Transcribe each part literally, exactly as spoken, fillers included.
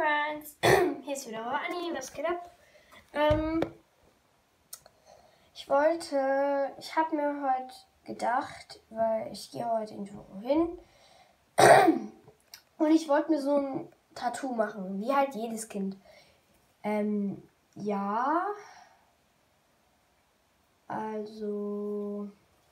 Friends, hier ist wieder eure Anni, was geht ab? Ähm, ich wollte, ich habe mir heute gedacht, weil ich gehe heute irgendwo hin und ich wollte mir so ein Tattoo machen, wie halt jedes Kind. Ähm, ja, also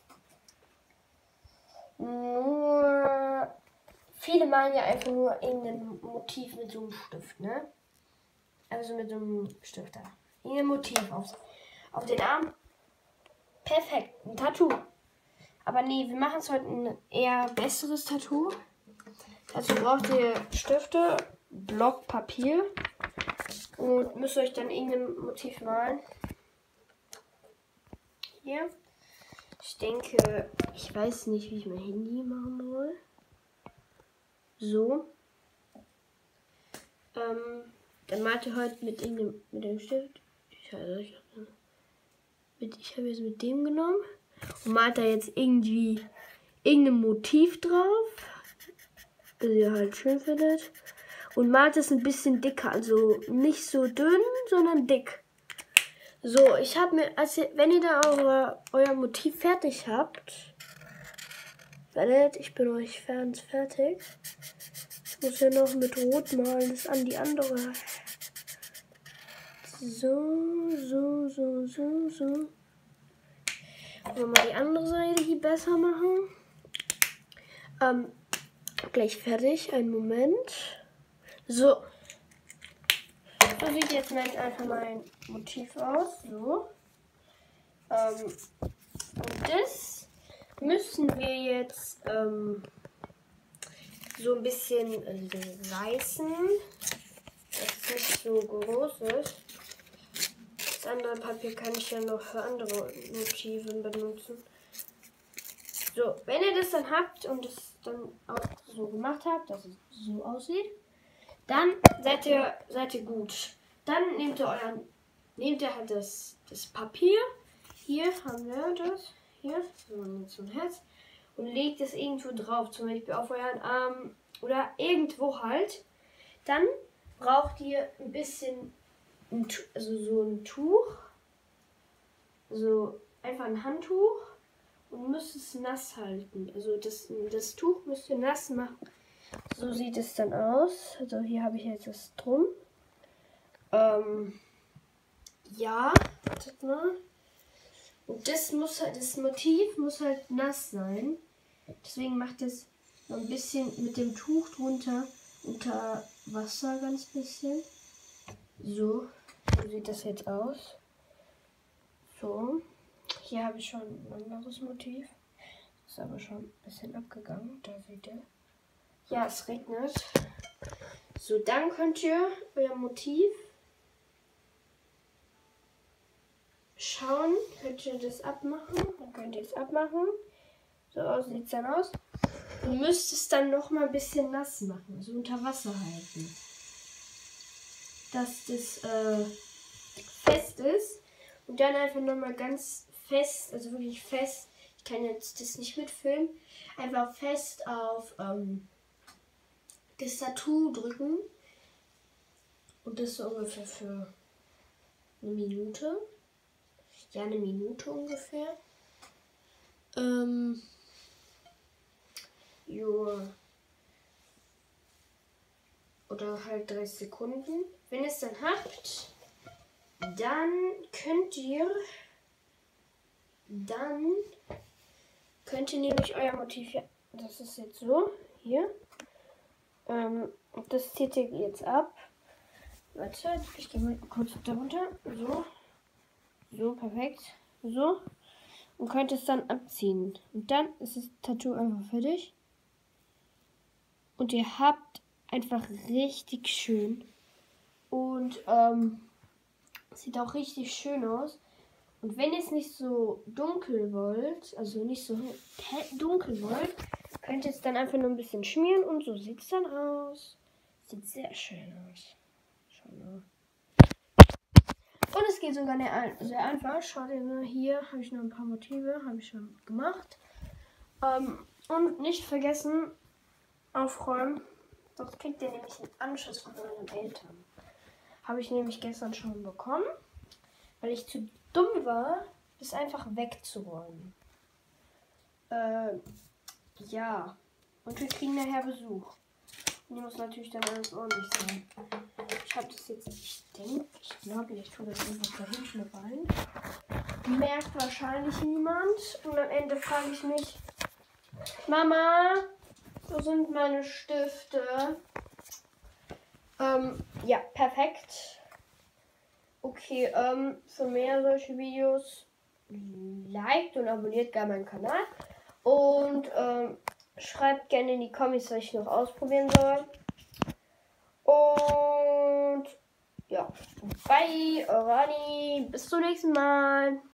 nur, viele malen ja einfach nur irgendein Motiv mit so einem Stift, ne? Also mit so einem Stift da. Irgendein Motiv auf, auf den Arm. Perfekt, ein Tattoo. Aber nee, wir machen es heute ein eher besseres Tattoo. Dazu braucht ihr Stifte, Block Papier und müsst euch dann irgendein Motiv malen. Hier. Ich denke, ich weiß nicht, wie ich mein Handy machen soll. So. Ähm, dann malt ihr heute mit irgendeinem, mit dem Stift. Ich, also ich, mit, ich habe jetzt mit dem genommen und malt da jetzt irgendwie irgendein Motiv drauf, das ihr halt schön findet. Und malt es ein bisschen dicker, also nicht so dünn, sondern dick. So, ich habe mir, als ihr, wenn ihr da eure, euer Motiv fertig habt, werdet, ich bin euch ganz fertig. Ich muss ja noch mit Rot malen, das an die andere. So, so, so, so, so. Wollen wir mal die andere Seite hier besser machen. Ähm, gleich fertig, einen Moment. So. So sieht jetzt mein, einfach mein Motiv aus. So. Ähm, und das müssen wir jetzt ähm, so ein bisschen äh, reißen, dass es nicht so groß ist. Das andere Papier kann ich ja noch für andere Motive benutzen. So, wenn ihr das dann habt und es dann auch so gemacht habt, dass es so aussieht, dann seid ihr, seid ihr gut. Dann nehmt ihr euren, nehmt ihr halt das, das Papier. Hier haben wir das. Hier, so mit so ein Herz. Und legt es irgendwo drauf, zum Beispiel auf euren Arm oder irgendwo halt. Dann braucht ihr ein bisschen, ein, also so ein Tuch. So einfach ein Handtuch. Und müsst es nass halten. Also das, das Tuch müsst ihr nass machen. So sieht es dann aus. Also hier habe ich jetzt das drum. Ähm, ja, wartet mal. Und das muss halt, das Motiv muss halt nass sein. Deswegen macht es noch ein bisschen mit dem Tuch drunter unter Wasser ganz bisschen. So, so sieht das jetzt aus. So, hier habe ich schon ein anderes Motiv. Ist aber schon ein bisschen abgegangen. Da seht ihr. Ja, es regnet. So, dann könnt ihr euer Motiv schauen. Könnt ihr das abmachen. Dann könnt ihr es abmachen. So sieht es dann aus. Ihr müsst es dann noch mal ein bisschen nass machen. Also unter Wasser halten. Dass das äh, fest ist. Und dann einfach noch mal ganz fest, also wirklich fest. Ich kann jetzt das nicht mitfilmen. Einfach fest auf ähm, das Tattoo drücken. Und das so ungefähr für eine Minute. Ja, eine Minute ungefähr. Ähm, jo. Oder halt dreißig Sekunden. Wenn ihr es dann habt, dann könnt ihr dann könnt ihr nämlich euer Motiv, ja, das ist jetzt so, hier. Ähm, das zieht ihr jetzt ab. Warte, ich gehe mal kurz darunter. So. So, perfekt. So. Und könnt es dann abziehen. Und dann ist das Tattoo einfach fertig. Und ihr habt einfach richtig schön. Und ähm, sieht auch richtig schön aus. Und wenn ihr es nicht so dunkel wollt, also nicht so dunkel wollt, könnt ihr es dann einfach nur ein bisschen schmieren und so sieht es dann aus. Sieht sehr schön aus. Schau mal. Und es geht sogar sehr einfach. Schaut ihr mal, hier habe ich noch ein paar Motive, habe ich schon gemacht. Ähm, und nicht vergessen, aufräumen, Sonst kriegt ihr nämlich einen Anschiss von euren Eltern. Habe ich nämlich gestern schon bekommen, weil ich zu dumm war, das einfach wegzuräumen. Äh, ja. Und wir kriegen nachher Besuch. Und die muss natürlich dann alles ordentlich sein. Ich habe das jetzt, ich denke, ich glaube, ich tue das einfach da hinten rein. Merkt wahrscheinlich niemand. Und am Ende frage ich mich, Mama, wo sind meine Stifte? Ähm, ja, perfekt. Okay, ähm, für mehr solche Videos liked und abonniert gerne meinen Kanal. Und ähm, schreibt gerne in die Kommis, was ich noch ausprobieren soll. Und ja, bye, eure Anni. Bis zum nächsten Mal.